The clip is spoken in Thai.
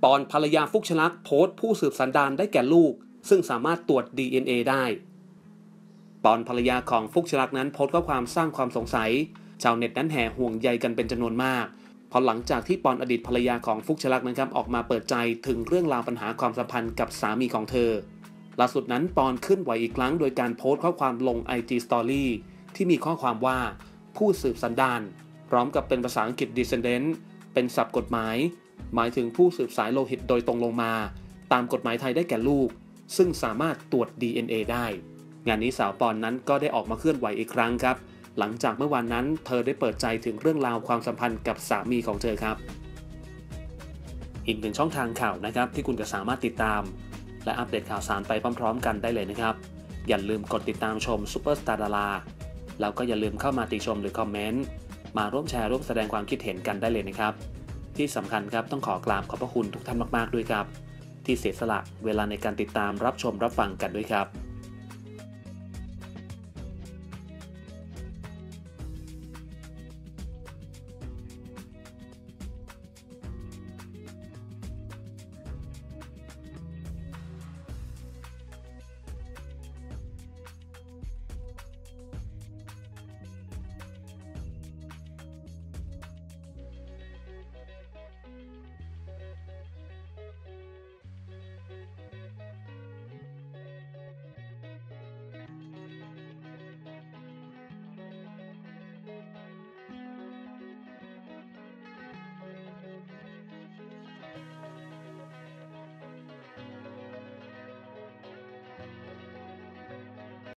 อนภรรยาฟุกชลักษ์โพสต์ผู้สืบสันดานได้แก่ลูกซึ่งสามารถตรวจ DNA ได้ปอนภรรยาของฟุกชลักษ์นั้นโพสต์ข้อความสร้างความสงสัยชาวเน็ตนั้นแห่ห่วงใยกันเป็นจำนวนมากพอหลังจากที่ปอนอดีตภรรยาของฟุกชลักษ์นะครับออกมาเปิดใจถึงเรื่องราวปัญหาความสัมพันธ์กับสามีของเธอล่าสุดนั้นปอนขึ้นไหวอีกครั้งโดยการโพสต์ข้อความลง IG Story ที่มีข้อความว่าผู้สืบสันดานพร้อมกับเป็นภาษาอังกฤษ descendant เป็นศัพท์กฎหมายหมายถึงผู้สืบสายโลหิตโดยตรงลงมาตามกฎหมายไทยได้แก่ลูกซึ่งสามารถตรวจ DNA ได้งานนี้สาวปอนนั้นก็ได้ออกมาเคลื่อนไหวอีกครั้งครับหลังจากเมื่อวานนั้นเธอได้เปิดใจถึงเรื่องราวความสัมพันธ์กับสามีของเธอครับอีกหนึ่งช่องทางข่าวนะครับที่คุณจะสามารถติดตามและอัปเดตข่าวสารไปพร้อมๆกันได้เลยนะครับอย่าลืมกดติดตามชมซุปเปอร์สตาร์ดาราแล้วก็อย่าลืมเข้ามาติชมหรือคอมเมนต์มาร่วมแชร์ร่วมแสดงความคิดเห็นกันได้เลยนะครับที่สำคัญครับต้องขอกราบขอบพระคุณทุกท่านมากๆด้วยครับที่เสียสละเวลาในการติดตามรับชมรับฟังกันด้วยครับ